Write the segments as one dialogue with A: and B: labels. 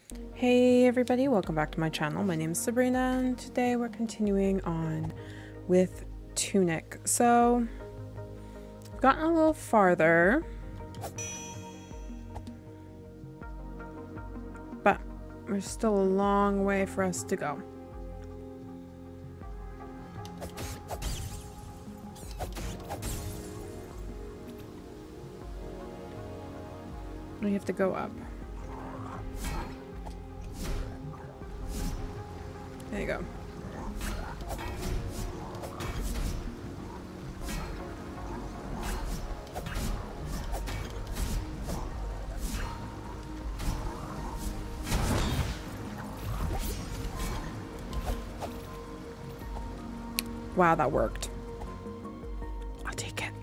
A: Hey everybody, welcome back to my channel. My name is Sabrina and today we're continuing on with Tunic. So, we've gotten a little farther, but there's still a long way for us to go. We have to go up. There you go. Wow, that worked. I'll take it.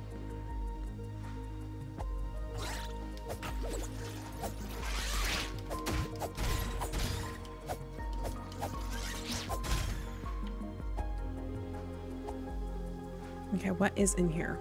A: Okay, what is in here?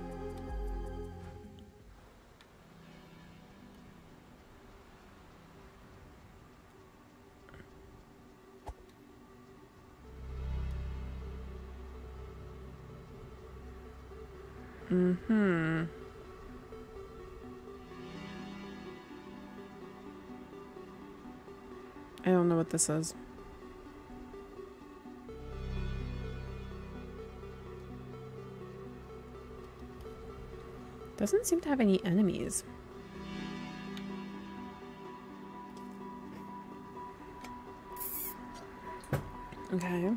A: I don't know what this is. Doesn't seem to have any enemies. Okay.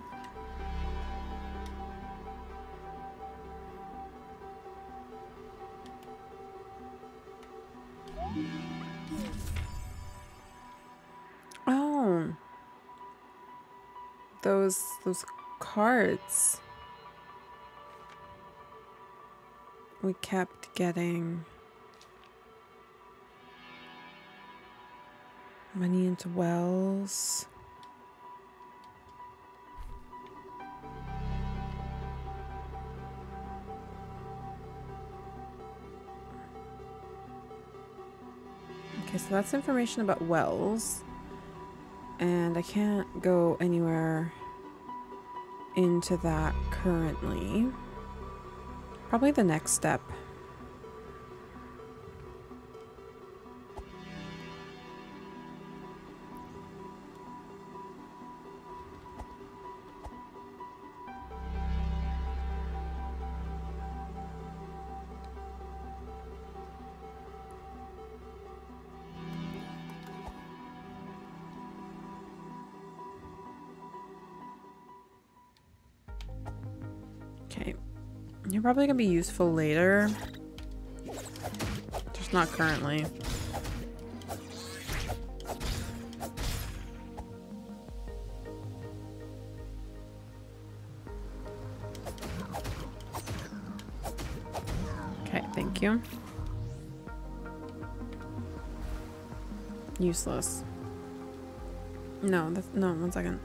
A: Oh. Those cards. We kept getting money into wells. Okay, so that's information about wells. And I can't go anywhere into that currently. Probably the next step. Okay. You're probably gonna be useful later. Just not currently. Okay, thank you. Useless. No, that's no, 1 second.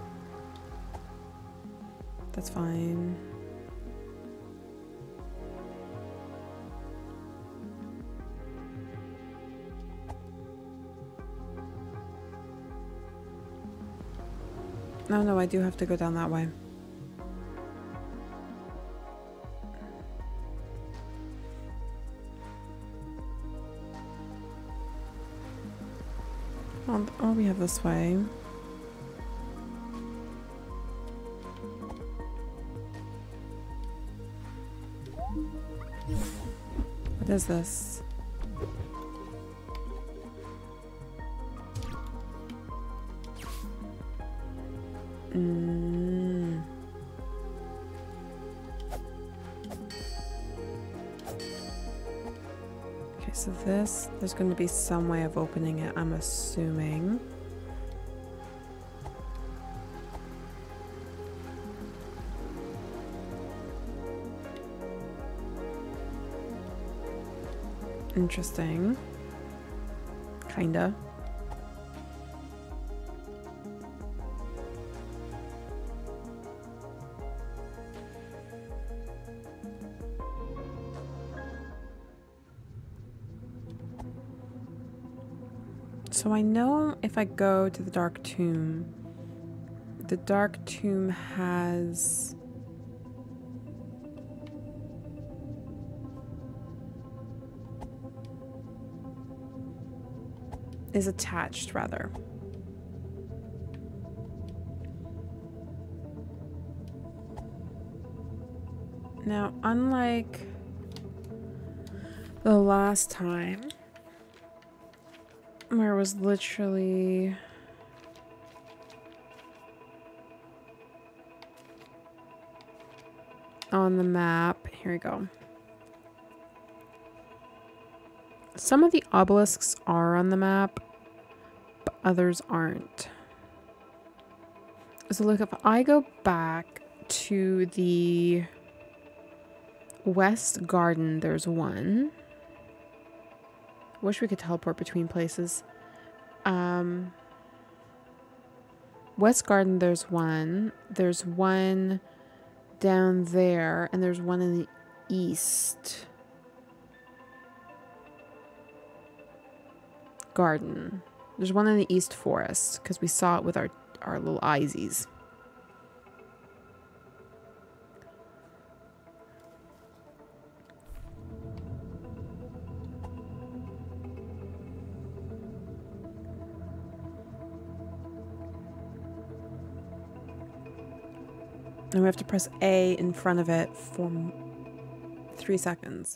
A: That's fine. No, I do have to go down that way. Oh, we have this way. What is this? Okay, so there's going to be some way of opening it, I'm assuming. Interesting. Kinda. So I know if I go to the Dark Tomb, the Dark Tomb has... is attached, rather. Now, unlike the last time, where it was literally... on the map, here we go. Some of the obelisks are on the map, but others aren't. So look, if I go back to the West Garden, there's one. Wish we could teleport between places. West Garden, there's one. There's one down there, and there's one in the East Garden. There's one in the East Forest, because we saw it with our little eyesies. And we have to press A in front of it for 3 seconds.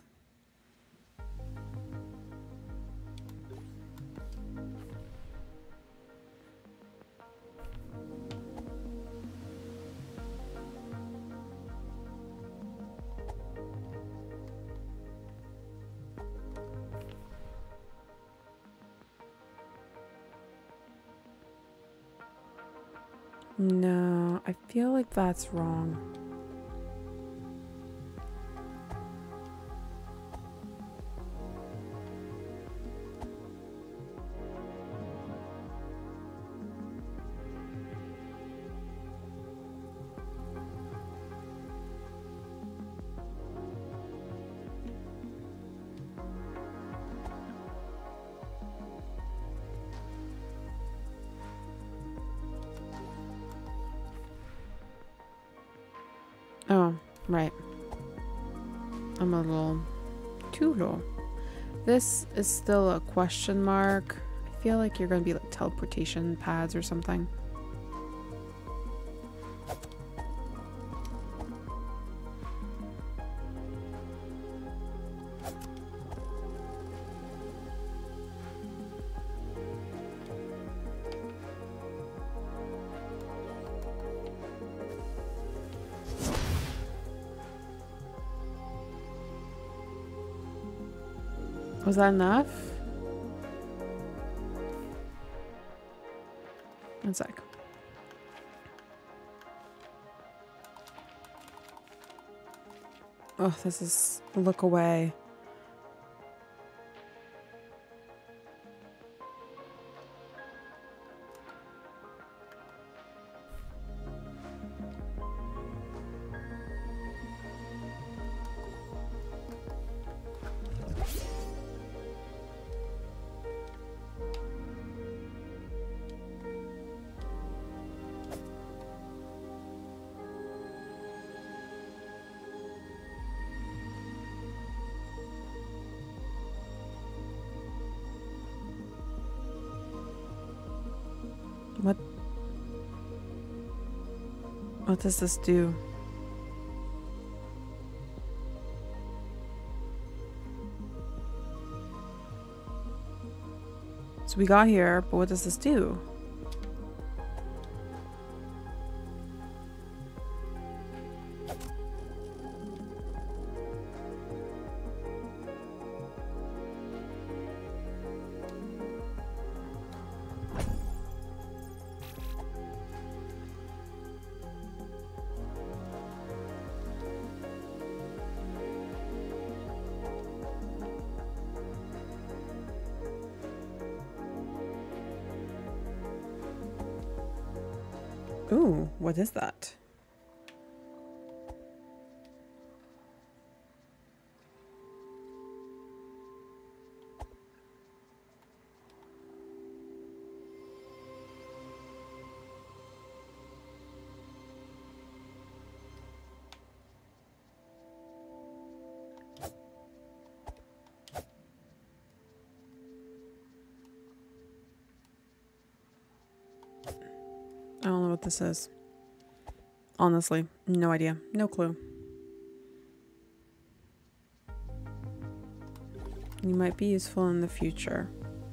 A: No, I feel like that's wrong. Oh, right. I'm a little too low. This is still a question mark. I feel like you're going to be like teleportation pads or something. Was that enough? One sec. Oh, this is look away. What does this do? So we got here, but what does this do? Ooh, what is that? what this is. Honestly, no idea. No clue. You might be useful in the future.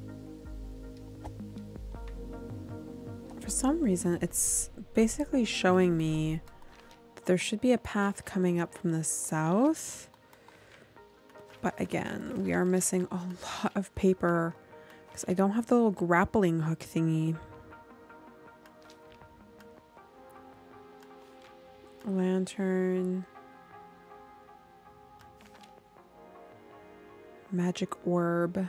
A: For some reason, it's basically showing me that there should be a path coming up from the south. But again, we are missing a lot of paper because I don't have the little grappling hook thingy. Lantern. Magic orb.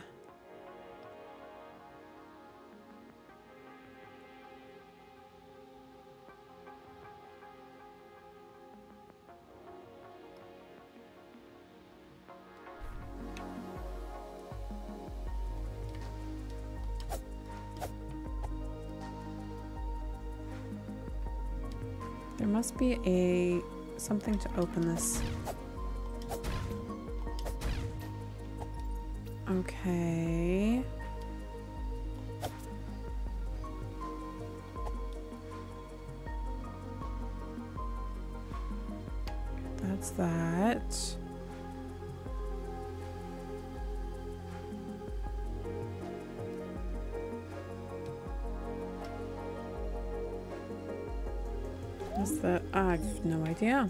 A: There must be something to open this. Okay. That's that. What's that? I have no idea.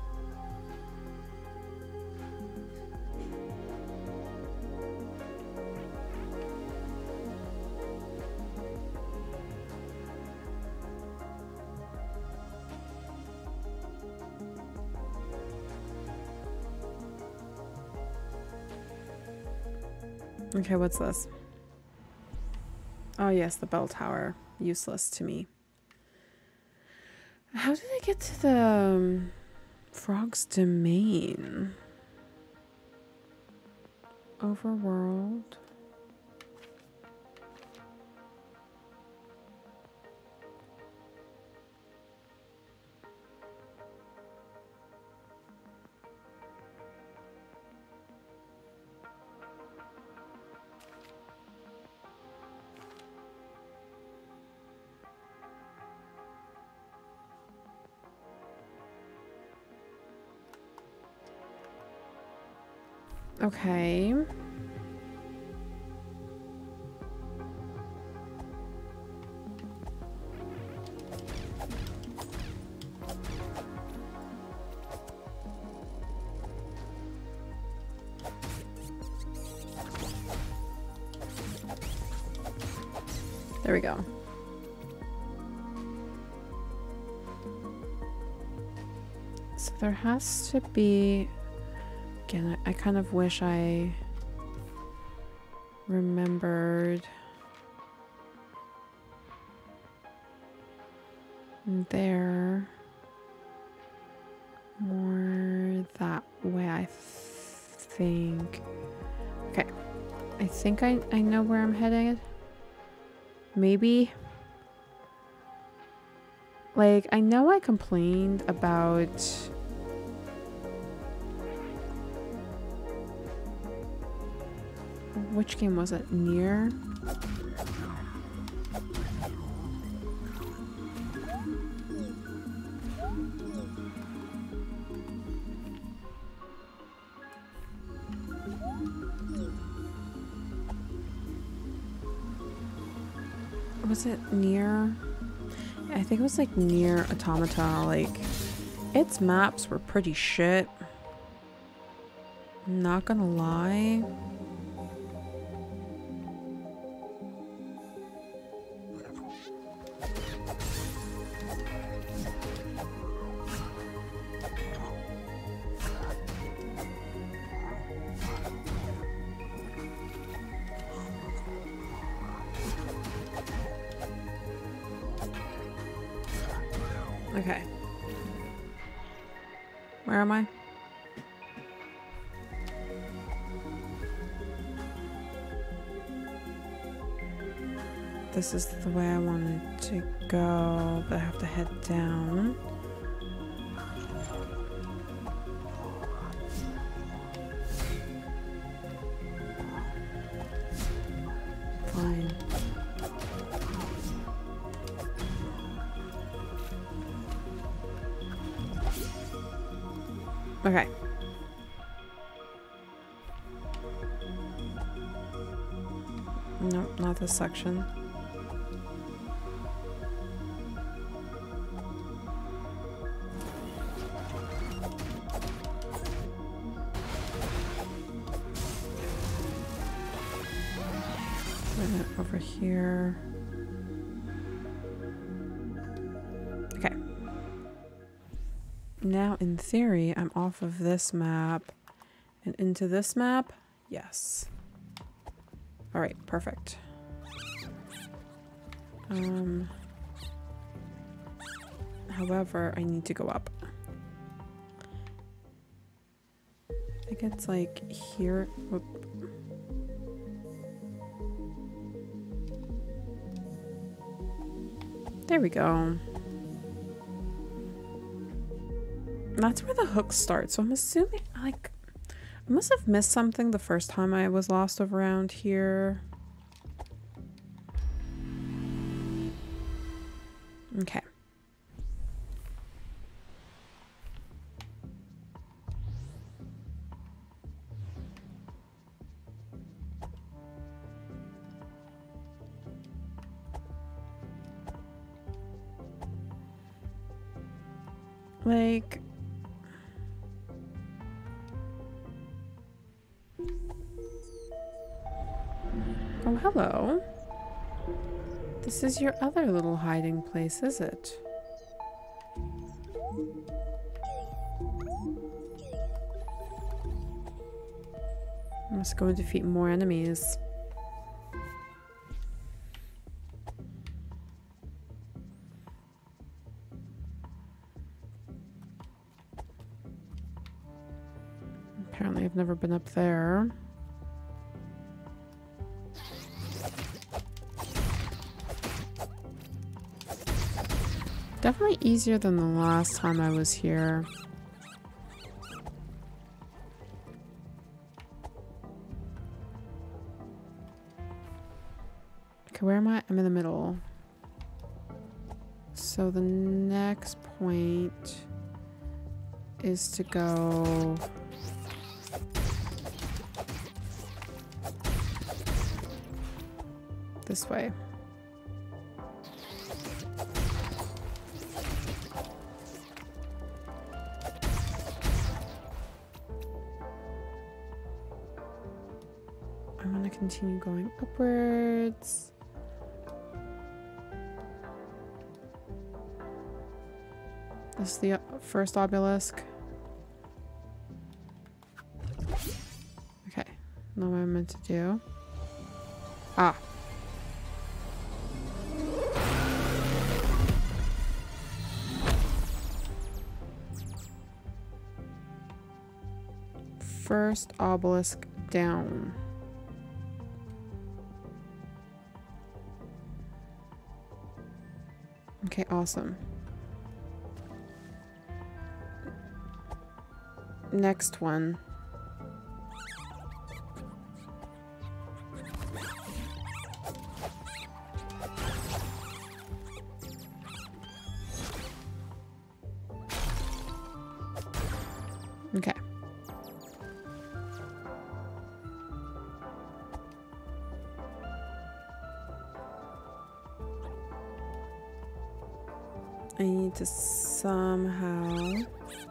A: Okay, what's this? Oh yes, the bell tower. Useless to me. How did I get to the frog's domain? Overworld. Okay. There we go. So there has to be... Again, I kind of wish I remembered there more that way, I think. Okay, I think I know where I'm headed. Maybe. Like, I know I complained about... Which game was it? Nier? Was it Nier? I think it was like Nier Automata. Like, its maps were pretty shit. Not gonna lie. Okay. Where am I? This is the way I wanted to go, but I have to head down. Fine. Okay. Nope, not this section. Over here. Okay. Now, in theory, I'm off of this map and into this map. Yes. All right, perfect. However, I need to go up. I think it's like here. Whoop. There we go. That's where the hook starts. So I'm assuming, like, I must have missed something the first time I was lost around here. Okay. Like, oh, hello. This is your other little hiding place, is it? I must go and defeat more enemies. Apparently I've never been up there. Definitely easier than the last time I was here. Okay, where am I? I'm in the middle. So the next point is to go... this way. I want to continue going upwards. This is the first obelisk. Okay, know what I'm meant to do. Ah. First obelisk down. Okay, awesome. Next one. Okay. I need to somehow...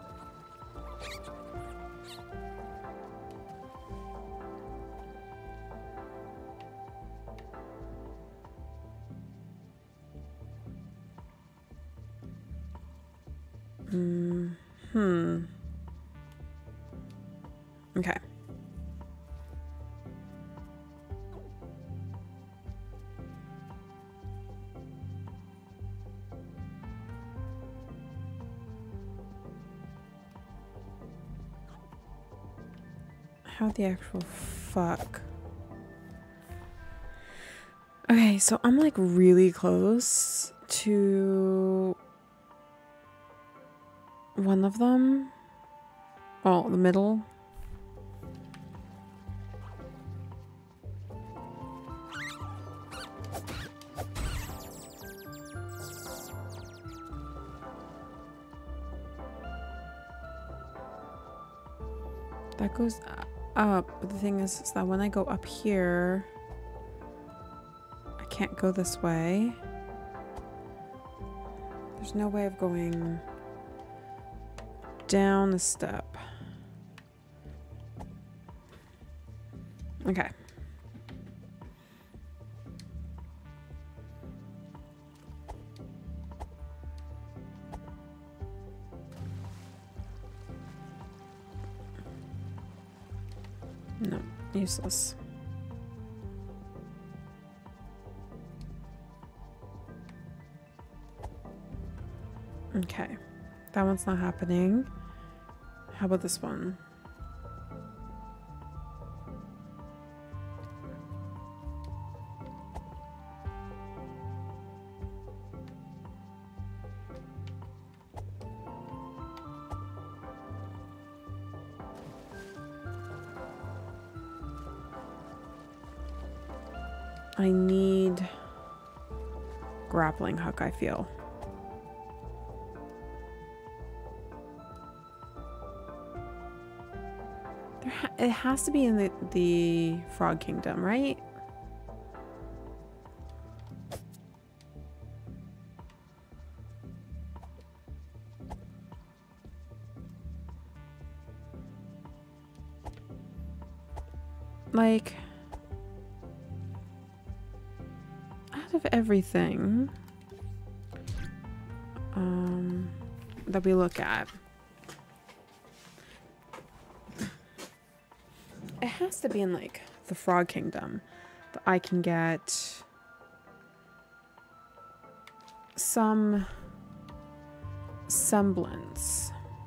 A: Okay. How the actual fuck? Okay, so I'm like really close to one of them. Well, the middle. That goes up, but the thing is that when I go up here, I can't go this way. There's no way of going down the step. Okay. No, useless. Okay, that one's not happening. How about this one? I need grappling hook, I feel. It has to be in the Frog Kingdom, right? Like, out of everything that we look at, it has to be in like the Frog Kingdom that I can get some semblance.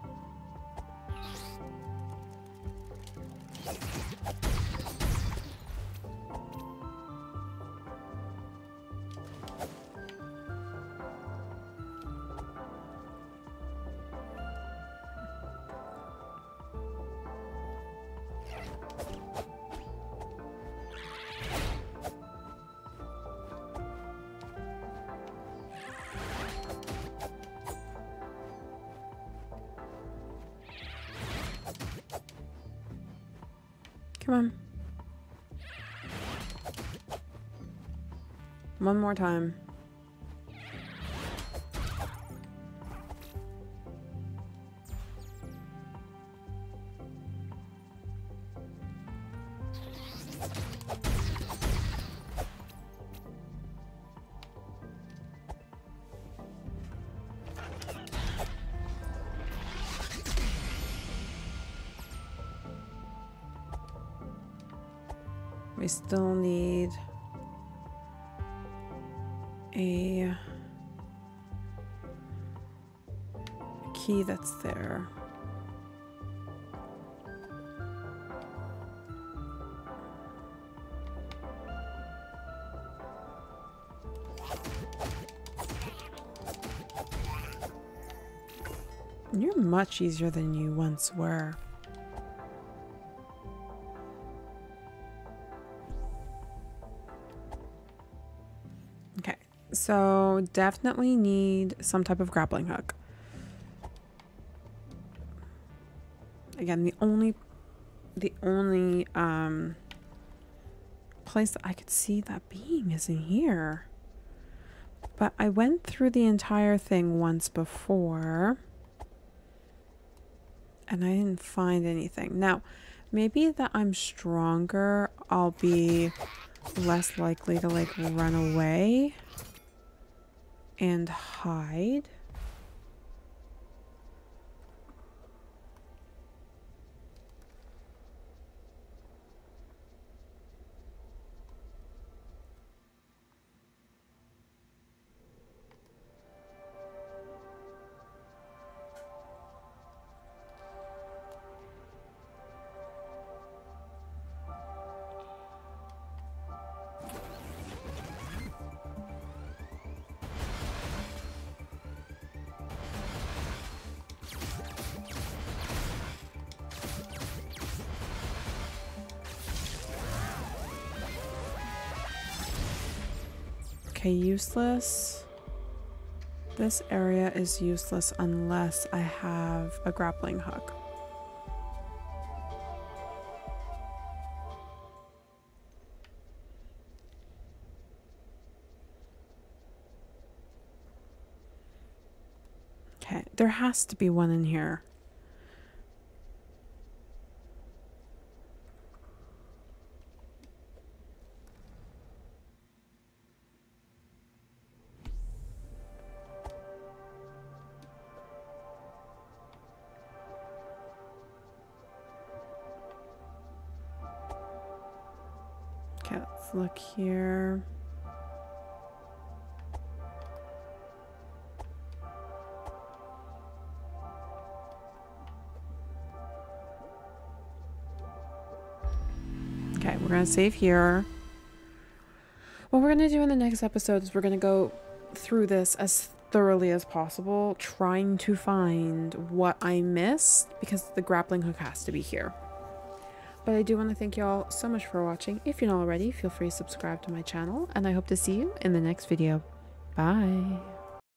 A: Come on. One more time. We still need a key that's there. You're much easier than you once were. So definitely need some type of grappling hook. Again, the only place that I could see that being is in here. But I went through the entire thing once before and I didn't find anything. Now, maybe that I'm stronger, I'll be less likely to like run away and hide. Okay, useless. This area is useless unless I have a grappling hook. Okay, there has to be one in here. Okay, let's look here. Okay, we're gonna save here. What we're gonna do in the next episode is we're gonna go through this as thoroughly as possible, trying to find what I missed, because the grappling hook has to be here. But I do want to thank you all so much for watching. If you're not already, feel free to subscribe to my channel, and I hope to see you in the next video. Bye.